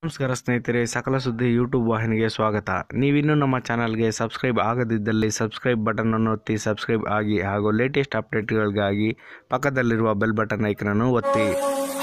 ನಮಸ್ಕಾರ ಸ್ನೇಹಿತರೆ, ಸಕಲ ಸುದ್ದಿ ಯೂಟ್ಯೂಬ್ ವಾಹಿನಿಗೆ ಸ್ವಾಗತ. ನೀವಿನ್ನೂ ನಮ್ಮ ಚಾನಲ್ಗೆ ಸಬ್ಸ್ಕ್ರೈಬ್ ಆಗದಿದ್ದಲ್ಲಿ ಸಬ್ಸ್ಕ್ರೈಬ್ ಬಟನ್ ಅನ್ನು ಒತ್ತಿ ಸಬ್ಸ್ಕ್ರೈಬ್ ಆಗಿ ಹಾಗೂ ಲೇಟೆಸ್ಟ್ ಅಪ್ಡೇಟ್ಗಳಿಗಾಗಿ ಪಕ್ಕದಲ್ಲಿರುವ ಬೆಲ್ ಬಟನ್ ಐಕನನ್ನು ಒತ್ತಿ.